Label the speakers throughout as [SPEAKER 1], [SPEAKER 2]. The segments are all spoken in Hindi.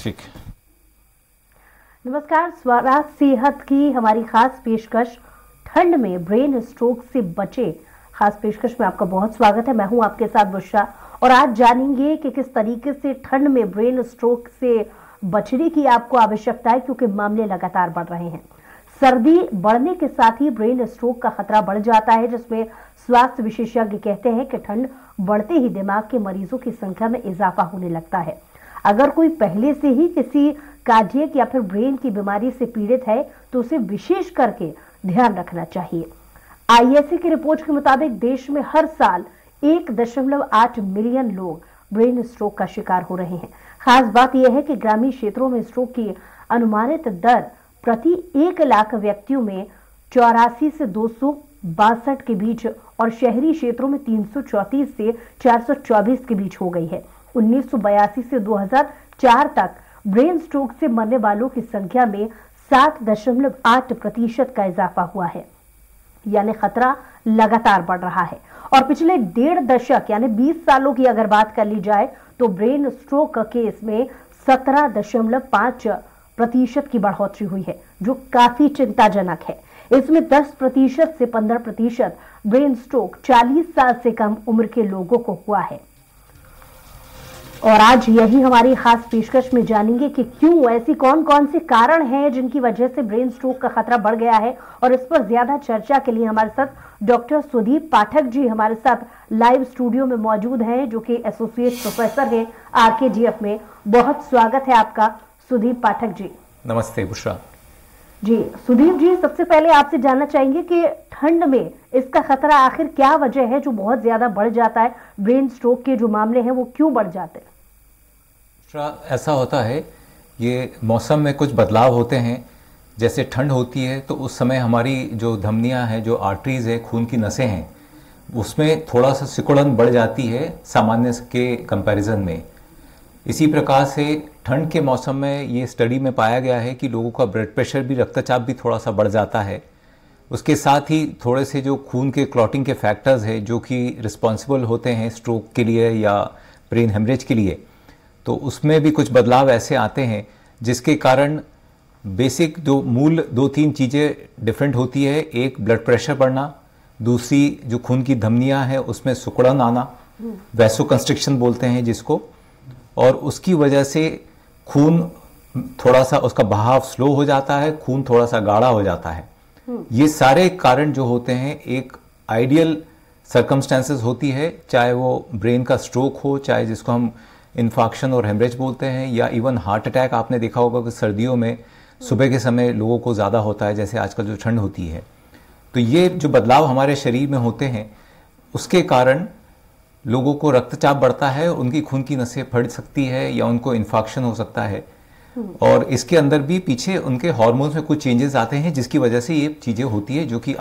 [SPEAKER 1] ठीक।
[SPEAKER 2] नमस्कार, स्वास्थ्य सेहत की हमारी खास पेशकश ठंड में ब्रेन स्ट्रोक से बचे, खास पेशकश में आपका बहुत स्वागत है। मैं हूं आपके साथ बुशरा और आज जानेंगे कि किस तरीके से ठंड में ब्रेन स्ट्रोक से बचने की आपको आवश्यकता है, क्योंकि मामले लगातार बढ़ रहे हैं। सर्दी बढ़ने के साथ ही ब्रेन स्ट्रोक का खतरा बढ़ जाता है, जिसमें स्वास्थ्य विशेषज्ञ कहते हैं कि ठंड बढ़ते ही दिमाग के मरीजों की संख्या में इजाफा होने लगता है। अगर कोई पहले से ही किसी कार्डियक या फिर ब्रेन की बीमारी से पीड़ित है तो उसे विशेष करके ध्यान रखना चाहिए। आईएससी की रिपोर्ट के मुताबिक देश में हर साल 1.8 मिलियन लोग ब्रेन स्ट्रोक का शिकार हो रहे हैं। खास बात यह है कि ग्रामीण क्षेत्रों में स्ट्रोक की अनुमानित दर प्रति 1 लाख व्यक्तियों में 84 से 262 के बीच और शहरी क्षेत्रों में 334 से 424 के बीच हो गई है। 1982 से 2004 तक ब्रेन स्ट्रोक से मरने वालों की संख्या में 7.8% का इजाफा हुआ है, यानी खतरा लगातार बढ़ रहा है। और पिछले 1.5 दशक यानी 20 सालों की अगर बात कर ली जाए तो ब्रेन स्ट्रोक केस में 17.5% की बढ़ोतरी हुई है, जो काफी चिंताजनक है। इसमें 10% से 15% ब्रेन स्ट्रोक 40 साल से कम उम्र के लोगों को हुआ है। और आज यही हमारी खास पेशकश में जानेंगे कि क्यों, ऐसी कौन कौन से कारण हैं जिनकी वजह से ब्रेन स्ट्रोक का खतरा बढ़ गया है। और इस पर ज्यादा चर्चा के लिए हमारे साथ डॉक्टर सुदीप पाठक जी हमारे साथ लाइव स्टूडियो में मौजूद हैं, जो कि एसोसिएट प्रोफेसर हैं आरकेजीएफ में। बहुत स्वागत है आपका सुदीप पाठक जी।
[SPEAKER 1] नमस्ते बुशरा
[SPEAKER 2] जी। सुदीप जी, सबसे पहले आपसे जानना चाहेंगे कि ठंड में इसका खतरा आखिर क्या वजह है जो बहुत ज्यादा बढ़ जाता है, ब्रेन स्ट्रोक के जो मामले हैं वो क्यों बढ़ जाते हैं?
[SPEAKER 1] ऐसा होता है, ये मौसम में कुछ बदलाव होते हैं। जैसे ठंड होती है तो उस समय हमारी जो धमनियां हैं, जो आर्टरीज है, खून की नसें हैं, उसमें थोड़ा सा सिकुड़न बढ़ जाती है सामान्य के कंपैरिजन में। इसी प्रकार से ठंड के मौसम में ये स्टडी में पाया गया है कि लोगों का ब्लड प्रेशर भी, रक्तचाप भी थोड़ा सा बढ़ जाता है। उसके साथ ही थोड़े से जो खून के क्लॉटिंग के फैक्टर्स हैं जो कि रिस्पॉन्सिबल होते हैं स्ट्रोक के लिए या ब्रेन हेमरेज के लिए, तो उसमें भी कुछ बदलाव ऐसे आते हैं जिसके कारण बेसिक जो मूल 2-3 चीज़ें डिफरेंट होती है। एक, ब्लड प्रेशर बढ़ना, दूसरी जो खून की धमनियां हैं उसमें सिकुड़न आना, वैसोकंस्ट्रिक्शन बोलते हैं जिसको, और उसकी वजह से खून थोड़ा सा, उसका बहाव स्लो हो जाता है, खून थोड़ा सा गाढ़ा हो जाता है। ये सारे कारण जो होते हैं एक आइडियल सर्कमस्टेंसेस होती है, चाहे वो ब्रेन का स्ट्रोक हो, चाहे जिसको हम इन्फाक्शन और हेमरेज बोलते हैं, या इवन हार्ट अटैक। आपने देखा होगा कि सर्दियों में सुबह के समय लोगों को ज़्यादा होता है, जैसे आजकल जो ठंड होती है। तो ये जो बदलाव हमारे शरीर में होते हैं उसके कारण लोगों को रक्तचाप बढ़ता है, उनकी खून की नसें फट सकती है या उनको इन्फाक्शन हो सकता है। और इसके अंदर भी पीछे उनके हार्मोन्स में कुछ चेंजेस आते हैं जिसकी वजह से ये चीज़ें होती है, जो कि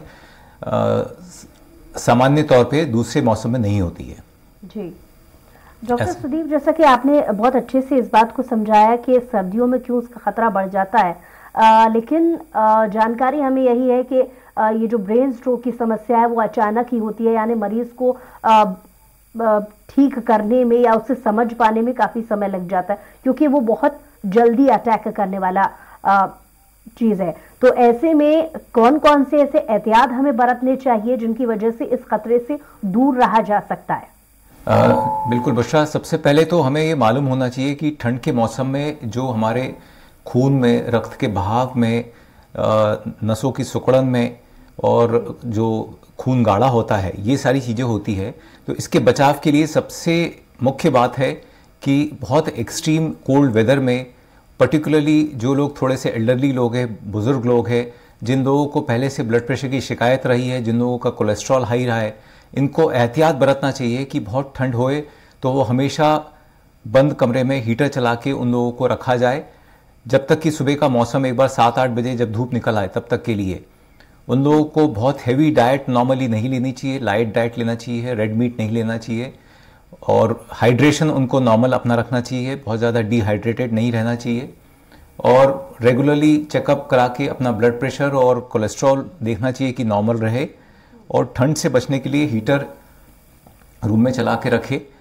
[SPEAKER 1] सामान्य तौर पे दूसरे मौसम में नहीं होती है।
[SPEAKER 2] जी डॉक्टर सुदीप, जैसा कि आपने बहुत अच्छे से इस बात को समझाया कि सर्दियों में क्यों उसका खतरा बढ़ जाता है, लेकिन जानकारी हमें यही है कि ये जो ब्रेन स्ट्रोक की समस्या है वो अचानक ही होती है, यानी मरीज को ठीक करने में या उसे समझ पाने में काफी समय लग जाता है, क्योंकि वो बहुत जल्दी अटैक करने वाला चीज है। तो ऐसे में कौन कौन से ऐसे एहतियात हमें बरतने चाहिए जिनकी वजह से इस खतरे से दूर रहा जा सकता है?
[SPEAKER 1] बिल्कुल बुशरा, सबसे पहले तो हमें ये मालूम होना चाहिए कि ठंड के मौसम में जो हमारे खून में, रक्त के बहाव में, नसों की सिकुड़न में और जो खून गाढ़ा होता है, ये सारी चीज़ें होती है। तो इसके बचाव के लिए सबसे मुख्य बात है कि बहुत एक्सट्रीम कोल्ड वेदर में, पर्टिकुलरली जो लोग थोड़े से एल्डरली लोग हैं, बुजुर्ग लोग हैं, जिन लोगों को पहले से ब्लड प्रेशर की शिकायत रही है, जिन लोगों का कोलेस्ट्रॉल हाई रहा है, इनको एहतियात बरतना चाहिए कि बहुत ठंड होए तो वो हमेशा बंद कमरे में हीटर चला के उन लोगों को रखा जाए, जब तक कि सुबह का मौसम एक बार 7-8 बजे जब धूप निकल आए तब तक के लिए। उन लोगों को बहुत हैवी डाइट नॉर्मली नहीं लेनी चाहिए, लाइट डाइट लेना चाहिए, रेड मीट नहीं लेना चाहिए, और हाइड्रेशन उनको नॉर्मल अपना रखना चाहिए, बहुत ज़्यादा डिहाइड्रेटेड नहीं रहना चाहिए, और रेगुलरली चेकअप करा के अपना ब्लड प्रेशर और कोलेस्ट्रॉल देखना चाहिए कि नॉर्मल रहे। और ठंड से बचने के लिए हीटर रूम में चला के रखे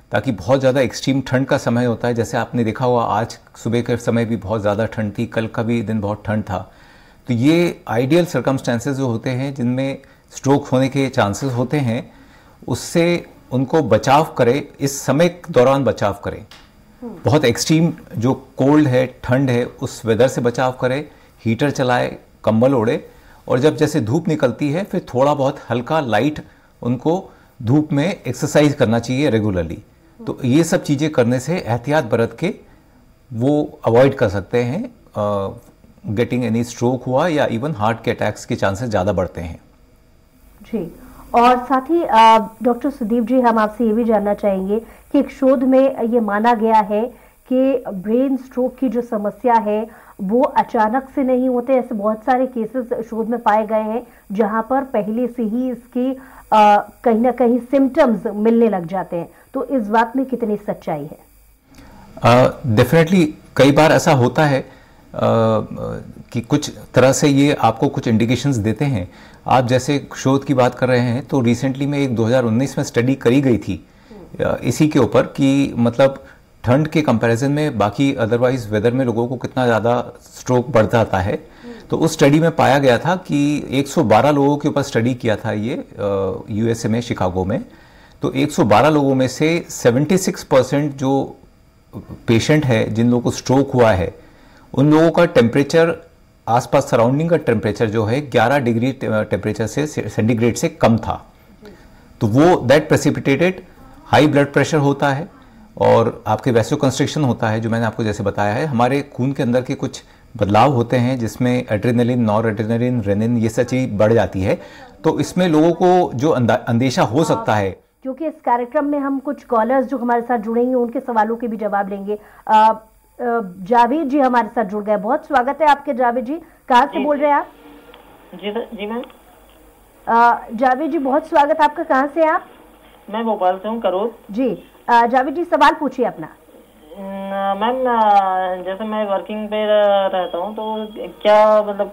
[SPEAKER 1] ताकि बहुत ज़्यादा एक्सट्रीम ठंड का समय होता है, जैसे आपने देखा हुआ आज सुबह के समय भी बहुत ज़्यादा ठंड थी, कल का भी दिन बहुत ठंड था, तो ये आइडियल सर्कमस्टेंसेस जो होते हैं जिनमें स्ट्रोक होने के चांसेस होते हैं, उससे उनको बचाव करें, इस समय के दौरान बचाव करें। बहुत एक्सट्रीम जो कोल्ड है, ठंड है, उस वेदर से बचाव करें, हीटर चलाए, कंबल ओढ़े, और जब जैसे धूप निकलती है फिर थोड़ा बहुत हल्का लाइट उनको धूप में एक्सरसाइज करना चाहिए रेगुलरली। तो ये सब चीज़ें करने से एहतियात बरत के वो अवॉइड कर सकते हैं गेटिंग एनी स्ट्रोक हुआ या इवन हार्ट के अटैक्स के चांसेस ज़्यादा बढ़ते हैं।
[SPEAKER 2] जी, और साथ ही डॉक्टर सुदीप जी, हम आपसे ये भी जानना चाहेंगे कि एक शोध में ये माना गया है कि ब्रेन स्ट्रोक की जो समस्या है वो अचानक से नहीं होते। ऐसे बहुत सारे केसेस शोध में पाए गए हैं जहां पर पहले से ही इसकी कहीं ना कहीं सिम्टम्स मिलने लग जाते हैं, तो इस बात में कितनी सच्चाई है?
[SPEAKER 1] डेफिनेटली कई बार ऐसा होता है कि कुछ तरह से ये आपको कुछ इंडिकेशंस देते हैं। आप जैसे शोध की बात कर रहे हैं, तो रिसेंटली में एक 2019 में स्टडी करी गई थी इसी के ऊपर कि मतलब ठंड के कंपैरिजन में बाकी अदरवाइज वेदर में लोगों को कितना ज़्यादा स्ट्रोक बढ़ जाता है। तो उस स्टडी में पाया गया था कि 112 लोगों के ऊपर स्टडी किया था ये यूएसए में, शिकागो में। तो 112 लोगों में से 76% जो पेशेंट है जिन लोगों को स्ट्रोक हुआ है, उन लोगों का टेम्परेचर, आसपास सराउंडिंग का टेम्परेचर जो है 11 डिग्री टेम्परेचर से सेंटीग्रेड से कम था। तो वो that precipitated high blood pressure होता है और आपके वैसोकंस्ट्रिक्शन होता है, जो मैंने आपको जैसे बताया है। हमारे खून के अंदर के कुछ बदलाव होते हैं जिसमें एड्रेनलिन, नॉर एड्रेनलिन, रेनिन, ये सब चीज बढ़ जाती है। तो इसमें लोगों को जो अंदेशा हो सकता है,
[SPEAKER 2] क्योंकि इस कार्यक्रम में हम कुछ कॉलर्स जो हमारे साथ जुड़ेंगे उनके सवालों के भी जवाब लेंगे। जावेद जी हमारे साथ जुड़ गए, बहुत स्वागत है आपके। जावेद जी, कहाँ से बोल रहे हैं आप?
[SPEAKER 3] जी मैम।
[SPEAKER 2] जावेद जी, बहुत स्वागत आपका। कहाँ से आप?
[SPEAKER 3] मैं भोपाल से हूँ, करोल।
[SPEAKER 2] जी जावेद जी, सवाल पूछिए अपना।
[SPEAKER 3] मैम, जैसे मैं वर्किंग पे रहता हूँ, तो क्या मतलब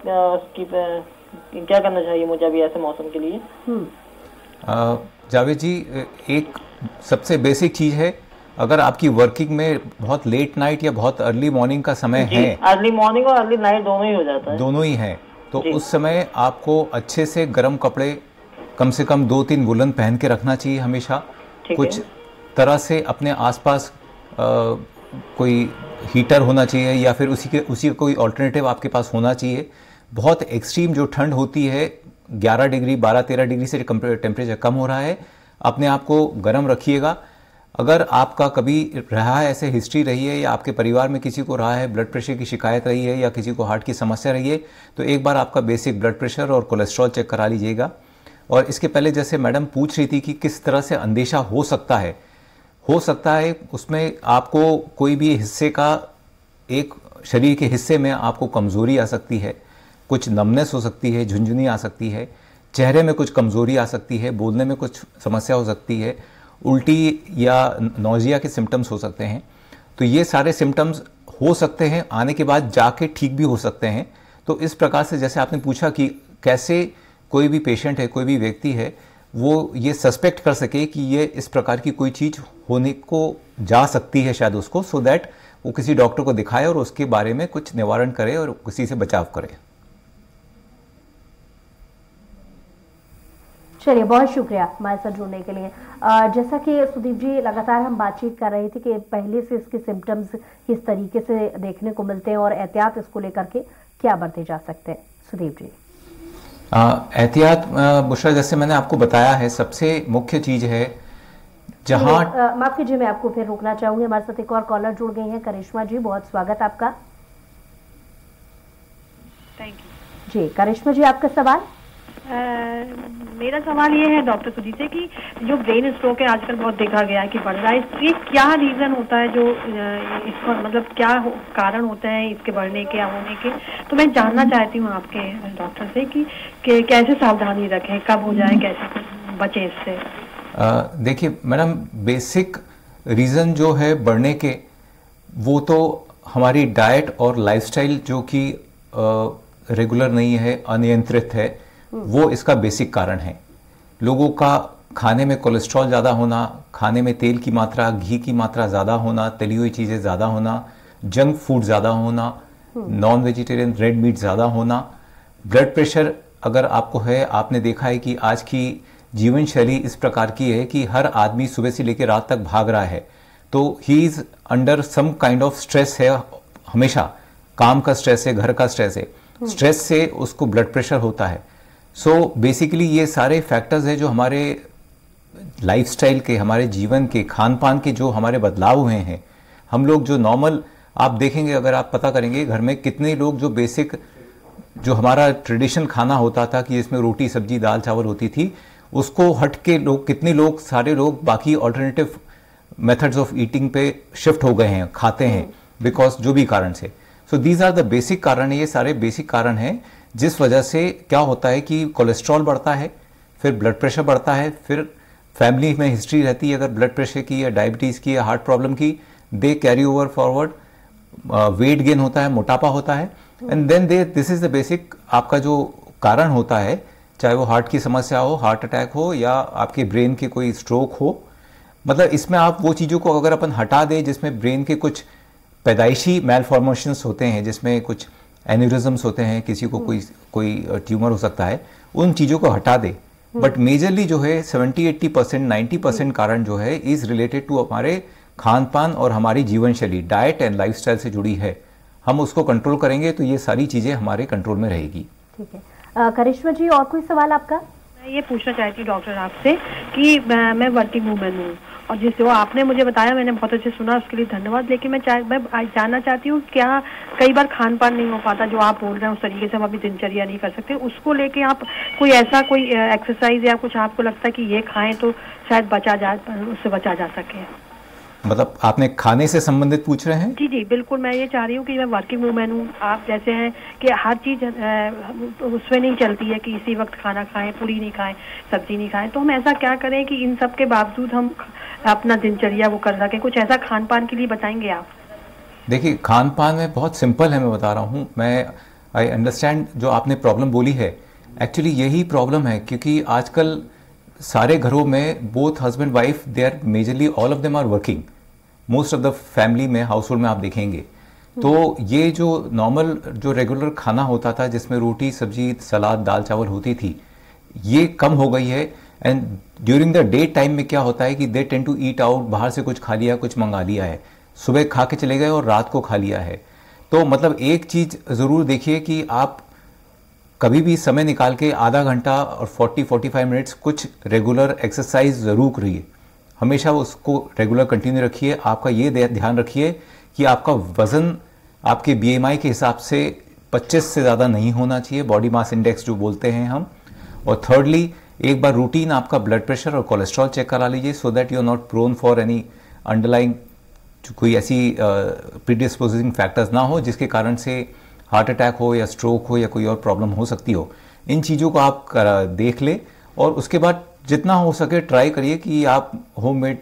[SPEAKER 3] क्या करना चाहिए मुझे अभी ऐसे मौसम के लिए?
[SPEAKER 1] जावेद जी, एक सबसे बेसिक चीज़ है, अगर आपकी वर्किंग में बहुत लेट नाइट या बहुत अर्ली मॉर्निंग का समय है,
[SPEAKER 3] अर्ली मॉर्निंग और अर्ली नाइट दोनों ही हो जाता है,
[SPEAKER 1] दोनों ही है, तो उस समय आपको अच्छे से गर्म कपड़े कम से कम 2-3 वुलन पहन के रखना चाहिए हमेशा। कुछ तरह से अपने आसपास कोई हीटर होना चाहिए या फिर उसी का कोई ऑल्टरनेटिव आपके पास होना चाहिए। बहुत एक्सट्रीम जो ठंड होती है, 11 डिग्री 12-13 डिग्री से टेम्परेचर कम हो रहा है, अपने आप को गर्म रखिएगा। अगर आपका कभी रहा है, ऐसे हिस्ट्री रही है या आपके परिवार में किसी को रहा है, ब्लड प्रेशर की शिकायत रही है या किसी को हार्ट की समस्या रही है, तो एक बार आपका बेसिक ब्लड प्रेशर और कोलेस्ट्रॉल चेक करा लीजिएगा। और इसके पहले जैसे मैडम पूछ रही थी कि किस तरह से अंदेशा हो सकता है, उसमें आपको कोई भी हिस्से का, एक शरीर के हिस्से में आपको कमज़ोरी आ सकती है, कुछ नमनेस हो सकती है, झुंझुनी आ सकती है, चेहरे में कुछ कमज़ोरी आ सकती है, बोलने में कुछ समस्या हो सकती है, उल्टी या नौजिया के सिम्टम्स हो सकते हैं। तो ये सारे सिम्टम्स हो सकते हैं, आने के बाद जाके ठीक भी हो सकते हैं। तो इस प्रकार से जैसे आपने पूछा कि कैसे कोई भी पेशेंट है, कोई भी व्यक्ति है, वो ये सस्पेक्ट कर सके कि ये इस प्रकार की कोई चीज़ होने को जा सकती है शायद उसको, सो दैट वो किसी डॉक्टर को दिखाए और उसके बारे में कुछ निवारण करे और किसी से बचाव करे।
[SPEAKER 2] चलिए, बहुत शुक्रिया हमारे साथ जुड़ने के लिए। जैसा कि सुदीप जी, लगातार हम बातचीत कर रहे थे कि पहले से इसके सिम्टम्स किस तरीके से देखने को मिलते हैं और एहतियात इसको लेकर के क्या बरते जा सकते हैं। सुदीप जी,
[SPEAKER 1] एहतियात बुशरा, जैसे मैंने आपको बताया है, सबसे मुख्य चीज है जहां
[SPEAKER 2] माफ कीजिए, मैं आपको फिर रोकना चाहूंगी। हमारे साथ एक और कॉलर जुड़ गई हैं, करिश्मा जी, बहुत स्वागत आपका।
[SPEAKER 4] थैंक यू
[SPEAKER 2] जी करिश्मा जी, आपका सवाल।
[SPEAKER 4] मेरा सवाल ये है डॉक्टर सुदीप से कि जो ब्रेन स्ट्रोक है आजकल बहुत देखा गया है कि बढ़ रहा है, इसके क्या रीजन होता है, जो इसको मतलब क्या कारण होते हैं इसके बढ़ने के या होने के? तो मैं जानना चाहती हूँ आपके डॉक्टर से कि कैसे सावधानी रखें, कब हो जाए, कैसे बचें इससे।
[SPEAKER 1] देखिए मैडम, बेसिक रीजन जो है बढ़ने के, वो तो हमारी डाइट और लाइफस्टाइल जो कि रेगुलर नहीं है, अनियंत्रित है, वो इसका बेसिक कारण है। लोगों का खाने में कोलेस्ट्रॉल ज़्यादा होना, खाने में तेल की मात्रा, घी की मात्रा ज़्यादा होना, तली हुई चीज़ें ज़्यादा होना, जंक फूड ज़्यादा होना, नॉन वेजिटेरियन रेड मीट ज़्यादा होना, ब्लड प्रेशर अगर आपको है, आपने देखा है कि आज की जीवन शैली इस प्रकार की है कि हर आदमी सुबह से लेकर रात तक भाग रहा है, तो he is under some kind of stress है, हमेशा काम का स्ट्रेस है, घर का स्ट्रेस है, स्ट्रेस से उसको ब्लड प्रेशर होता है। सो बेसिकली ये सारे फैक्टर्स हैं जो हमारे लाइफस्टाइल के, हमारे जीवन के, खान पान के जो हमारे बदलाव हुए हैं। हम लोग जो नॉर्मल, आप देखेंगे अगर आप पता करेंगे घर में कितने लोग जो बेसिक, जो हमारा ट्रेडिशन खाना होता था कि इसमें रोटी सब्जी दाल चावल होती थी, उसको हट के लोग, कितने लोग, सारे लोग बाकी ऑल्टरनेटिव मेथड्स ऑफ ईटिंग पे शिफ्ट हो गए हैं, खाते हैं, बिकॉज जो भी कारण से। So these are the basic कारण है, ये सारे बेसिक कारण हैं जिस वजह से क्या होता है कि कोलेस्ट्रॉल बढ़ता है, फिर ब्लड प्रेशर बढ़ता है, फिर फैमिली में हिस्ट्री रहती है अगर ब्लड प्रेशर की या डायबिटीज़ की या हार्ट प्रॉब्लम की, they carry over forward, weight gain होता है, मोटापा होता है, and then they, this is the basic आपका जो कारण होता है, चाहे वो हार्ट की समस्या हो, हार्ट अटैक हो या आपके ब्रेन के कोई स्ट्रोक हो। मतलब इसमें आप वो चीज़ों को अगर अपन हटा दें जिसमें ब्रेन के कुछ पैदाइशी मैलफॉर्मेशंस होते हैं, जिसमें कुछ एन्यूरिज्म्स होते हैं, किसी को कोई ट्यूमर हो सकता है, उन चीज़ों को हटा दे, बट मेजरली जो है 70-80%, 90% कारण जो है इज रिलेटेड टू हमारे खान पान और हमारी जीवन शैली, डाइट एंड लाइफस्टाइल से जुड़ी है। हम उसको कंट्रोल करेंगे तो ये सारी चीज़ें हमारे कंट्रोल में रहेगी।
[SPEAKER 2] ठीक है। करिश्मा जी, और कोई सवाल आपका?
[SPEAKER 4] मैं ये पूछना चाहती हूँ डॉक्टर आपसे कि मैं वर्किंग वूमेन हूँ और जिस जो आपने मुझे बताया मैंने बहुत अच्छे सुना, उसके लिए धन्यवाद। लेकिन मैं जानना चाहती हूँ, क्या कई बार खान पान नहीं हो पाता जो आप बोल रहे हैं उस तरीके से हम अभी दिनचर्या नहीं कर सकते, उसको लेके आप कोई ऐसा कोई एक्सरसाइज या कुछ आपको लगता है कि ये खाएं तो शायद उससे बचा जा सके?
[SPEAKER 1] मतलब आपने खाने से संबंधित पूछ रहे हैं?
[SPEAKER 4] जी जी बिल्कुल, मैं ये चाह रही हूँ कि मैं वर्किंग वूमेन हूँ, आप जैसे हैं कि हर चीज़ उसमें नहीं चलती है कि इसी वक्त खाना खाएं, पूरी नहीं खाएं, सब्जी नहीं खाएं, तो हम ऐसा क्या करें कि इन सब के बावजूद हम अपना दिनचर्या वो कर सकें? कुछ ऐसा खान पान के लिए बताएंगे आप?
[SPEAKER 1] देखिए, खान पान में बहुत सिंपल है, मैं बता रहा हूँ। मैं आई अंडरस्टैंड जो आपने प्रॉब्लम बोली है, एक्चुअली यही प्रॉब्लम है, क्योंकि आजकल सारे घरों में both husband wife, they are majorly all of them are working, most of the family में, हाउस होल्ड में आप देखेंगे तो ये जो नॉर्मल जो रेगुलर खाना होता था जिसमें रोटी सब्जी सलाद दाल चावल होती थी, ये कम हो गई है। And during the day time में क्या होता है कि they tend to eat out, बाहर से कुछ खा लिया, कुछ मंगा लिया है, सुबह खा के चले गए और रात को खा लिया है। तो मतलब एक चीज़ ज़रूर देखिए कि आप कभी भी समय निकाल के आधा घंटा और 40-45 मिनट्स कुछ रेगुलर एक्सरसाइज ज़रूर करिए, हमेशा उसको रेगुलर कंटिन्यू रखिए। आपका ये ध्यान रखिए कि आपका वज़न आपके BMI के हिसाब से 25 से ज़्यादा नहीं होना चाहिए, बॉडी मास इंडेक्स जो बोलते हैं हम। और थर्डली, एक बार रूटीन आपका ब्लड प्रेशर और कोलेस्ट्रॉल चेक करा लीजिए, so that you are not prone for any underlying कोई ऐसी प्रीडिस्पोजिंग फैक्टर्स ना हो जिसके कारण से हार्ट अटैक हो या स्ट्रोक हो या कोई और प्रॉब्लम हो सकती हो। इन चीज़ों को आप देख ले और उसके बाद जितना हो सके ट्राई करिए कि आप होममेड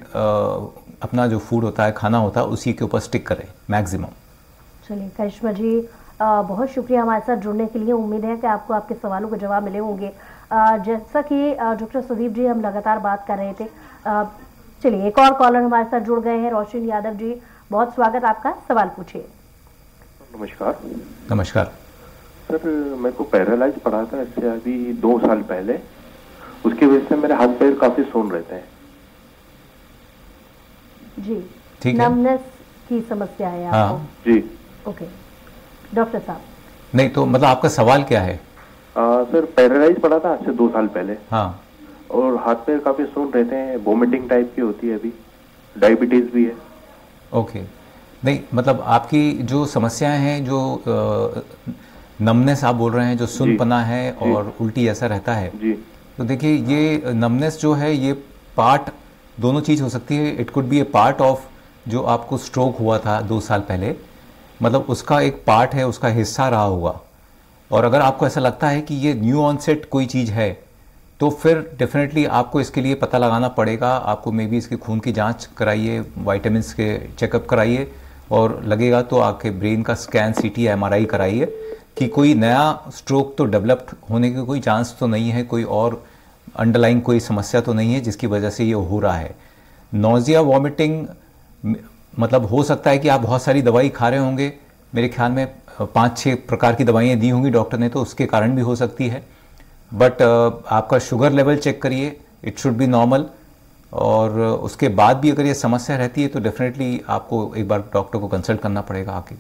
[SPEAKER 1] अपना जो फूड होता है, खाना होता है, उसी के ऊपर स्टिक करें मैक्सिमम।
[SPEAKER 2] चलिए करिश्मा जी, बहुत शुक्रिया हमारे साथ जुड़ने के लिए। उम्मीद है कि आपको आपके सवालों के जवाब मिले होंगे। जैसा कि डॉक्टर सुदीप जी हम लगातार बात कर रहे थे, चलिए एक और कॉलर हमारे साथ जुड़ गए हैं। रोशन यादव जी, बहुत स्वागत आपका, सवाल पूछिए।
[SPEAKER 5] नमस्कार।
[SPEAKER 1] नमस्कार
[SPEAKER 5] सर, मेरे को पैरालाइज पड़ा था इससे अभी 2 साल पहले, उसकी वजह से मेरे हाथ पैर काफी सून रहते हैं।
[SPEAKER 2] जी,
[SPEAKER 1] ठीक है।
[SPEAKER 2] नमनेस की समस्या है आपको?
[SPEAKER 5] जी।
[SPEAKER 2] ओके डॉक्टर साहब।
[SPEAKER 1] नहीं तो मतलब आपका सवाल क्या है?
[SPEAKER 5] सर, पैरालाइज पड़ा था आज से 2 साल पहले।
[SPEAKER 1] हाँ।
[SPEAKER 5] और हाथ पैर काफी सून रहते हैं, वोमिटिंग टाइप की होती है, अभी डायबिटीज भी है।
[SPEAKER 1] ओके। नहीं मतलब आपकी जो समस्याएं हैं, जो नमनेस आप बोल रहे हैं, जो सुनपना है और उल्टी ऐसा रहता है
[SPEAKER 5] जी,
[SPEAKER 1] तो देखिए ये नमनेस जो है ये पार्ट, दोनों चीज़ हो सकती है। It could be a part of जो आपको स्ट्रोक हुआ था 2 साल पहले, मतलब उसका एक पार्ट है, उसका हिस्सा रहा होगा। और अगर आपको ऐसा लगता है कि ये न्यू ऑनसेट कोई चीज़ है तो फिर डेफिनेटली आपको इसके लिए पता लगाना पड़ेगा। आपको मे बी इसके खून की जांच कराइए, वाइटामिन्स के चेकअप कराइए और लगेगा तो आपके ब्रेन का स्कैन, CT, MRI कराइए कि कोई नया स्ट्रोक तो डेवलप्ड होने की कोई चांस तो नहीं है, कोई और अंडरलाइंग कोई समस्या तो नहीं है जिसकी वजह से ये हो रहा है। नोजिया वॉमिटिंग मतलब हो सकता है कि आप बहुत सारी दवाई खा रहे होंगे, मेरे ख्याल में 5-6 प्रकार की दवाइयाँ दी होंगी डॉक्टर ने, तो उसके कारण भी हो सकती है। बट आपका शुगर लेवल चेक करिए, इट शुड बी नॉर्मल। और उसके बाद भी अगर ये समस्या रहती है तो डेफिनेटली आपको एक बार डॉक्टर को कंसल्ट करना पड़ेगा आके।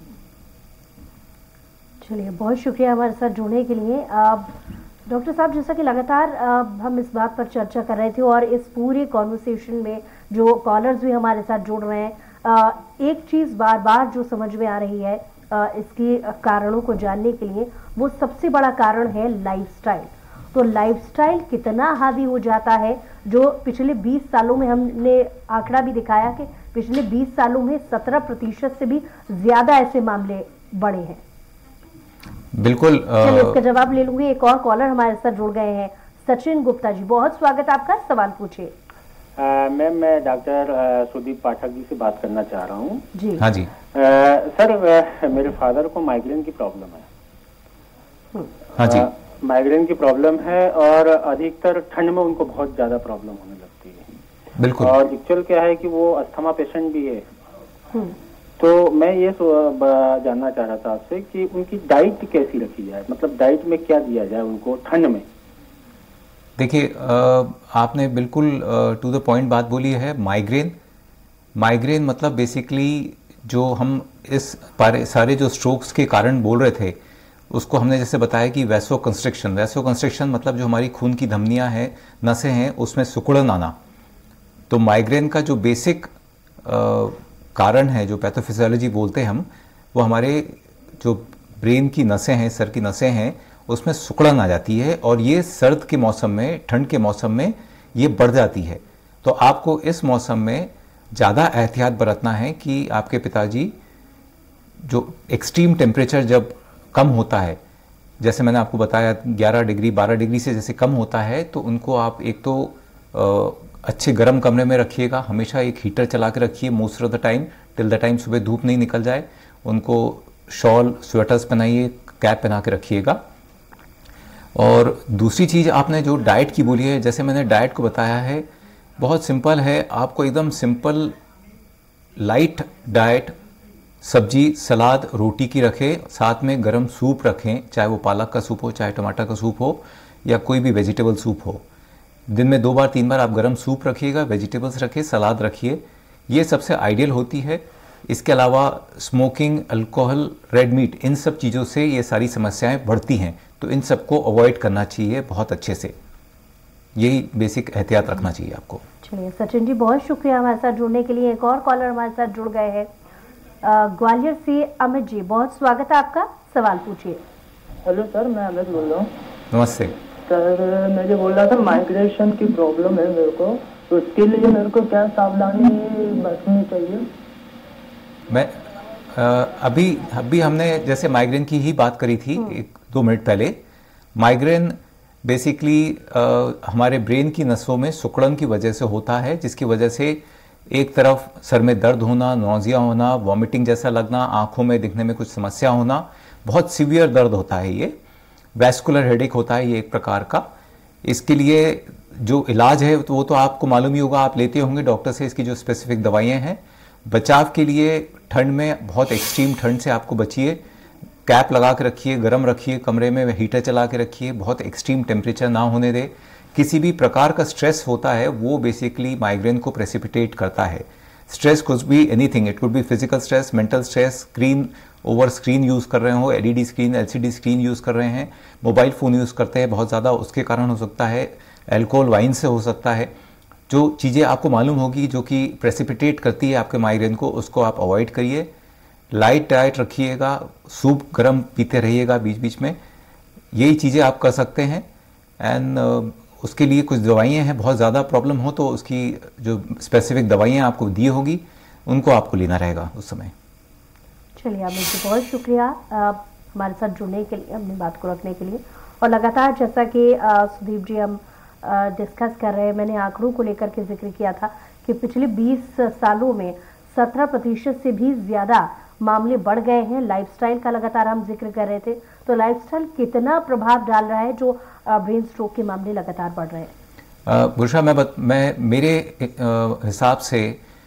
[SPEAKER 2] चलिए, बहुत शुक्रिया हमारे साथ जुड़ने के लिए। डॉक्टर साहब, जैसा कि लगातार हम इस बात पर चर्चा कर रहे थे और इस पूरे कॉन्वर्सेशन में जो कॉलर्स भी हमारे साथ जुड़ रहे हैं, एक चीज़ बार बार जो समझ में आ रही है इसके कारणों को जानने के लिए, वो सबसे बड़ा कारण है लाइफस्टाइल। तो लाइफस्टाइल कितना हावी हो जाता है, जो पिछले 20 सालों में हमने आंकड़ा भी दिखाया कि पिछले 20 सालों में 17% से भी ज़्यादा ऐसे मामले बढ़े हैं।
[SPEAKER 1] बिल्कुल।
[SPEAKER 2] चलिए, इसका जवाब ले लूंगी। एक और कॉलर हमारे साथ जुड़ गए हैं, सचिन गुप्ता जी, बहुत स्वागत आपका, सवाल पूछिए।
[SPEAKER 6] मैम, मैं डॉक्टर सुदीप पाठक जी से बात करना चाह रहा हूँ।
[SPEAKER 2] जी
[SPEAKER 1] हाँ जी।
[SPEAKER 6] सर, मेरे फादर को माइग्रेन की प्रॉब्लम है।
[SPEAKER 1] हाँ जी।
[SPEAKER 6] माइग्रेन की प्रॉब्लम है और अधिकतर ठंड में उनको बहुत ज्यादा प्रॉब्लम होने लगती है।
[SPEAKER 1] बिल्कुल।
[SPEAKER 6] और एक्चुअल क्या है कि वो अस्थमा पेशेंट भी है। तो मैं ये जानना चाह रहा था आपसे कि उनकी डाइट कैसी रखी जाए, मतलब डाइट में क्या दिया जाए उनको ठंड में।
[SPEAKER 1] देखिए, आपने बिल्कुल टू द पॉइंट बात बोली है। माइग्रेन मतलब बेसिकली जो हम इस सारे जो स्ट्रोक्स के कारण बोल रहे थे, उसको हमने जैसे बताया कि वैसो कंस्ट्रिक्शन मतलब जो हमारी खून की धमनियां हैं, नसें हैं, उसमें सिकुड़न आना। तो माइग्रेन का जो बेसिक कारण है, जो पैथोफिजियोलॉजी बोलते हैं हम, वो हमारे जो ब्रेन की नसें हैं, सर की नसें हैं, उसमें सिकुड़न आ जाती है और ये सर्द के मौसम में, ठंड के मौसम में ये बढ़ जाती है। तो आपको इस मौसम में ज़्यादा एहतियात बरतना है कि आपके पिताजी, जो एक्सट्रीम टेम्परेचर जब कम होता है, जैसे मैंने आपको बताया 11 डिग्री 12 डिग्री से जैसे कम होता है, तो उनको आप एक तो अच्छे गर्म कमरे में रखिएगा, हमेशा एक हीटर चला के रखिए most of the time, till the time सुबह धूप नहीं निकल जाए। उनको शॉल, स्वेटर्स पहनाइए, कैप पहना के रखिएगा। और दूसरी चीज़ आपने जो डाइट की बोली है, जैसे मैंने डाइट को बताया है, बहुत सिंपल है। आपको एकदम सिंपल लाइट डाइट, सब्जी, सलाद, रोटी की रखें, साथ में गरम सूप रखें, चाहे वो पालक का सूप हो, चाहे टमाटर का सूप हो, या कोई भी वेजिटेबल सूप हो। दिन में 2 बार 3 बार आप गरम सूप रखिएगा, वेजिटेबल्स रखिए, सलाद रखिए, ये सबसे आइडियल होती है। इसके अलावा स्मोकिंग, अल्कोहल, रेड मीट, इन सब चीज़ों से ये सारी समस्याएं बढ़ती हैं, तो इन सबको अवॉइड करना चाहिए बहुत अच्छे से। यही बेसिक एहतियात रखना चाहिए आपको।
[SPEAKER 2] चलिए सचिन जी, बहुत शुक्रिया हमारे साथ जुड़ने के लिए। एक और कॉलर हमारे साथ जुड़ गए हैं, ग्वालियर से अमित जी, बहुत स्वागत है आपका, सवाल पूछिए।
[SPEAKER 3] हेलो सर, मैं अमित बोल रहा हूँ।
[SPEAKER 1] नमस्ते
[SPEAKER 3] सर, मैं जो बोल रहा था, माइग्रेशन की प्रॉब्लम है मेरे को, तो उसके लिए मेरे को क्या सावधानी बरतनी चाहिए?
[SPEAKER 1] मैं अभी हमने जैसे माइग्रेन की ही बात करी थी 1-2 मिनट पहले। माइग्रेन बेसिकली हमारे ब्रेन की नसों में सिकुड़न की वजह से होता है, जिसकी वजह से एक तरफ सर में दर्द होना, नौजिया होना, वॉमिटिंग जैसा लगना, आंखों में दिखने में कुछ समस्या होना, बहुत सीवियर दर्द होता है। ये वैस्कुलर हेडेक होता है ये एक प्रकार का। इसके लिए जो इलाज है तो वो तो आपको मालूम ही होगा, आप लेते होंगे डॉक्टर से इसकी जो स्पेसिफिक दवाइयाँ हैं। बचाव के लिए ठंड में बहुत एक्सट्रीम ठंड से आपको बचिए, कैप लगा के रखिए, गर्म रखिए, कमरे में हीटर चला के रखिए, बहुत एक्सट्रीम टेम्परेचर ना होने दे। किसी भी प्रकार का स्ट्रेस होता है वो बेसिकली माइग्रेन को प्रेसिपिटेट करता है। Stress could be anything, it could be physical stress, mental stress, screen use कर रहे हो, LED screen, LCD screen use कर रहे हैं, मोबाइल फ़ोन यूज़ करते हैं बहुत ज़्यादा, उसके कारण हो सकता है, अल्कोहल, वाइन से हो सकता है। जो चीज़ें आपको मालूम होगी जो कि प्रेसिपिटेट करती है आपके माइग्रेन को, उसको आप अवॉइड करिए। लाइट डाइट रखिएगा, सूप गर्म पीते रहिएगा बीच बीच में, यही चीज़ें आप कर सकते हैं। एंड उसके लिए कुछ दवाइयाँ हैं, बहुत ज़्यादा प्रॉब्लम हो तो उसकी जो स्पेसिफिक दवाइयाँ आपको दी होगी उनको आपको लेना रहेगा उस समय।
[SPEAKER 2] चलिए आप मुझे बहुत शुक्रिया हमारे साथ जुड़ने के लिए, अपनी बात को रखने के लिए। और लगातार जैसा कि सुदीप जी हम डिस्कस कर रहे हैं, मैंने आंकड़ों को लेकर के जिक्र किया था कि पिछले 20 सालों में 17% से भी ज़्यादा मामले बढ़ गए हैं। लाइफस्टाइल का लगातार हम जिक्र कर रहे थे, तो लाइफस्टाइल कितना प्रभाव डाल रहा है जो ब्रेन स्ट्रोक के मामले लगातार बढ़ रहे हैं?
[SPEAKER 1] बुशरा, मैं मेरे हिसाब से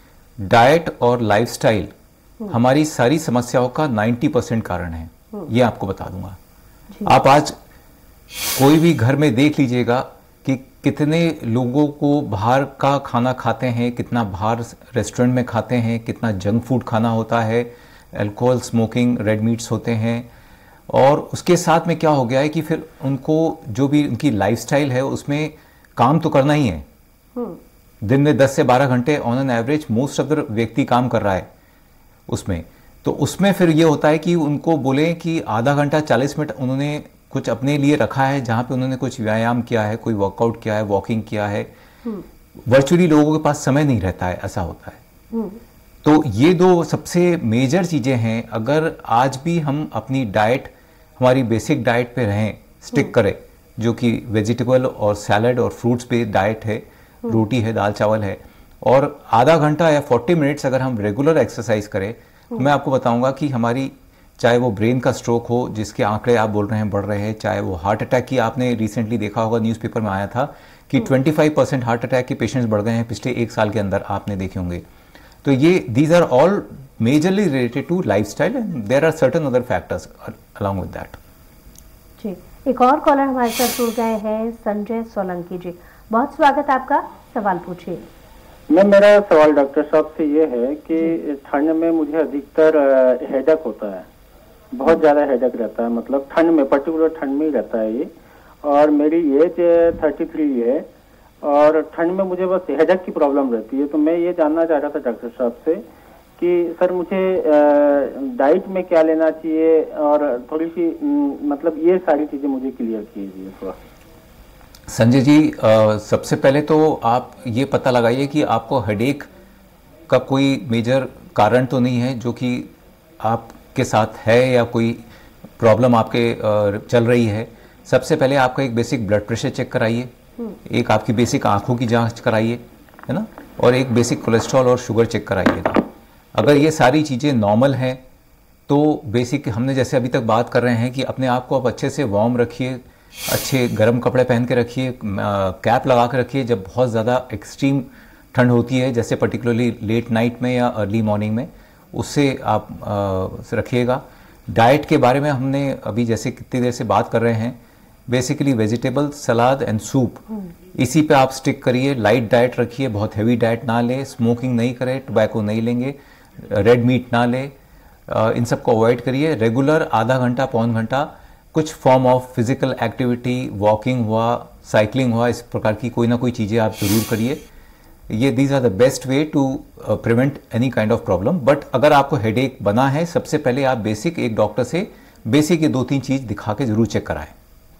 [SPEAKER 1] डाइट और लाइफस्टाइल हमारी सारी समस्याओं का 90% कारण है, ये आपको बता दूंगा। आप आज कोई भी घर में देख लीजिएगा कि कितने लोगों को बाहर का खाना खाते हैं, कितना बाहर रेस्टोरेंट में खाते हैं, कितना जंक फूड खाना होता है, अल्कोहल, स्मोकिंग, रेड मीट्स होते हैं। और उसके साथ में क्या हो गया है कि फिर उनको जो भी उनकी लाइफस्टाइल है उसमें काम तो करना ही है। दिन में 10 से 12 घंटे on an average most of the व्यक्ति काम कर रहा है उसमें। तो उसमें फिर ये होता है कि उनको बोले कि आधा घंटा 40 मिनट उन्होंने कुछ अपने लिए रखा है जहां पे उन्होंने कुछ व्यायाम किया है, कोई वर्कआउट किया है, वॉकिंग किया है। वर्चुअली लोगों के पास समय नहीं रहता है, ऐसा होता है। तो ये दो सबसे मेजर चीजें हैं। अगर आज भी हम अपनी डाइट, हमारी बेसिक डाइट पे रहें, स्टिक करें, जो कि वेजिटेबल और सैलड और फ्रूट्स पे डाइट है, रोटी है, दाल चावल है, और आधा घंटा या 40 मिनट्स अगर हम रेगुलर एक्सरसाइज करें, मैं आपको बताऊंगा कि हमारी, चाहे वो ब्रेन का स्ट्रोक हो जिसके आंकड़े आप बोल रहे हैं बढ़ रहे हैं, चाहे वो हार्ट अटैक की, आपने रिसेंटली देखा होगा न्यूज़पेपर में आया था कि 25% हार्ट अटैक के पेशेंट्स बढ़ गए हैं पिछले 1 साल के अंदर, आपने देखे होंगे। तो ये these are all majorly related to lifestyle and there are certain other factors along with that.
[SPEAKER 2] जी, एक और कॉलर हमारे साथ जुड़ गए हैं, संजय सोलंकी जी, बहुत स्वागत आपका, सवाल पूछिए।
[SPEAKER 6] मेरा सवाल डॉक्टर साहब से ये है कि ठंड में मुझे अधिकतर हेडेक होता है, बहुत ज्यादा हेडेक रहता है, मतलब ठंड में, पर्टिकुलर ठंड में ही रहता है ये। और मेरी एज 33 है और ठंड में मुझे बस हेडेक की प्रॉब्लम रहती है। तो मैं ये जानना चाह रहा था डॉक्टर साहब से कि सर मुझे डाइट में क्या लेना चाहिए, और थोड़ी सी मतलब ये सारी चीजें मुझे क्लियर कीजिए थोड़ा।
[SPEAKER 1] संजय जी, सबसे पहले तो आप ये पता लगाइए कि आपको हेडेक का कोई मेजर कारण तो नहीं है जो कि आपके साथ है, या कोई प्रॉब्लम आपके चल रही है। सबसे पहले आपका एक बेसिक ब्लड प्रेशर चेक कराइए, एक आपकी बेसिक आंखों की जांच कराइए, है ना, और एक बेसिक कोलेस्ट्रॉल और शुगर चेक कराइएगा। अगर ये सारी चीज़ें नॉर्मल हैं तो बेसिक, हमने जैसे अभी तक बात कर रहे हैं कि अपने आप को आप अच्छे से वार्म रखिए, अच्छे गर्म कपड़े पहन के रखिए, कैप लगा के रखिए जब बहुत ज़्यादा एक्सट्रीम ठंड होती है, जैसे पर्टिकुलरली लेट नाइट में या अर्ली मॉर्निंग में, उससे आप रखिएगा। डाइट के बारे में हमने अभी जैसे कितनी देर से बात कर रहे हैं, basically vegetable, salad and soup, इसी पे आप स्टिक करिए। लाइट डाइट रखिए, बहुत हैवी डाइट ना ले, स्मोकिंग नहीं करें, टोबैको नहीं लेंगे, रेड मीट ना ले, इन सब को अवॉइड करिए। रेगुलर आधा घंटा, पौन घंटा कुछ form of physical activity, walking हुआ, साइकिलिंग हुआ, इस प्रकार की कोई ना कोई चीज़ें आप जरूर करिए। ये these are the best way to prevent any kind of problem. But अगर आपको हेडेक बना है, सबसे पहले आप बेसिक एक डॉक्टर से बेसिक ये 2-3 चीज़ दिखा के जरूर चेक कराएं।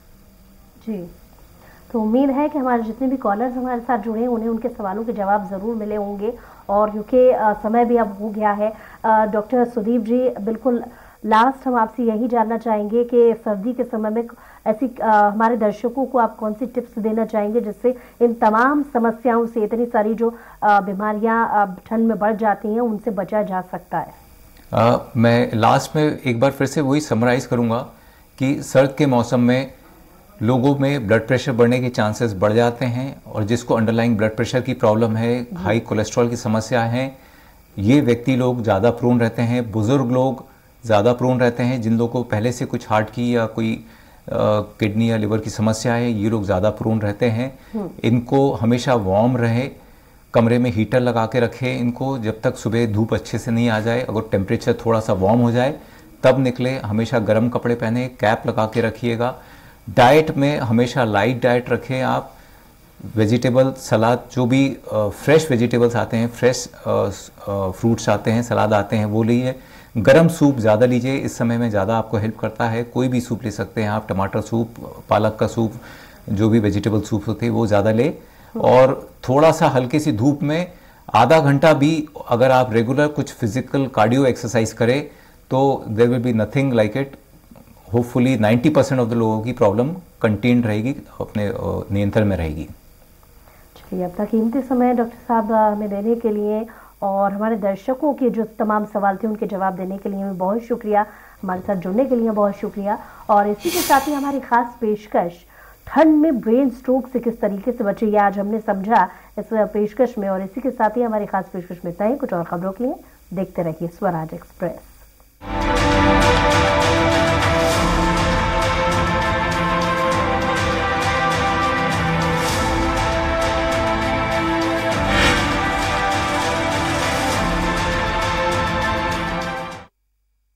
[SPEAKER 1] जी,
[SPEAKER 2] तो उम्मीद है कि हमारे जितने भी कॉलर्स हमारे साथ जुड़े हैं उन्हें उनके सवालों के जवाब ज़रूर मिले होंगे। और क्योंकि समय भी अब हो गया है, डॉक्टर सुदीप जी, बिल्कुल लास्ट हम आपसे यही जानना चाहेंगे कि सर्दी के समय में ऐसी हमारे दर्शकों को आप कौन सी टिप्स देना चाहेंगे जिससे इन तमाम समस्याओं से, इतनी सारी जो बीमारियां ठंड में बढ़ जाती हैं, उनसे बचा जा सकता है।
[SPEAKER 1] मैं लास्ट में एक बार फिर से वही समराइज करूंगा कि सर्द के मौसम में लोगों में ब्लड प्रेशर बढ़ने के चांसेस बढ़ जाते हैं, और जिसको अंडरलाइंग ब्लड प्रेशर की प्रॉब्लम है, हाई कोलेस्ट्रॉल की समस्या है, ये व्यक्ति लोग ज़्यादा प्रोन रहते हैं। बुजुर्ग लोग ज़्यादा प्रोन रहते हैं, जिन लोगों को पहले से कुछ हार्ट की या कोई किडनी या लिवर की समस्या है, ये लोग ज़्यादा प्रोन रहते हैं। इनको हमेशा वार्म रहे, कमरे में हीटर लगा के रखें इनको, जब तक सुबह धूप अच्छे से नहीं आ जाए। अगर टेम्परेचर थोड़ा सा वार्म हो जाए तब निकले। हमेशा गर्म कपड़े पहने, कैप लगा के रखिएगा। डाइट में हमेशा लाइट डाइट रखें आप। वेजिटेबल, सलाद, जो भी फ्रेश वेजिटेबल्स आते हैं, फ्रेश फ्रूट्स आते हैं, सलाद आते हैं, वो लीजिए। गरम सूप ज़्यादा लीजिए, इस समय में ज़्यादा आपको हेल्प करता है। कोई भी सूप ले सकते हैं आप, टमाटर सूप, पालक का सूप, जो भी वेजिटेबल सूप होते हैं वो ज़्यादा ले। और थोड़ा सा हल्की सी धूप में आधा घंटा भी अगर आप रेगुलर कुछ फिजिकल कार्डियो एक्सरसाइज करें तो there will be nothing like it. Hopefully 90% of the लोगों की प्रॉब्लम कंटेन रहेगी, अपने नियंत्रण में रहेगी।
[SPEAKER 2] चलिए, अपना कीमती समय डॉक्टर साहब हमें देने के लिए और हमारे दर्शकों के जो तमाम सवाल थे उनके जवाब देने के लिए हमें बहुत शुक्रिया, हमारे साथ जुड़ने के लिए बहुत शुक्रिया। और इसी के साथ ही हमारी खास पेशकश ठंड में ब्रेन स्ट्रोक से किस तरीके से बचे, ये आज हमने समझा इस पेशकश में। और इसी के साथ ही हमारी खास पेशकश में इतना ही। कुछ और खबरों के लिए देखते रहिए स्वराज एक्सप्रेस।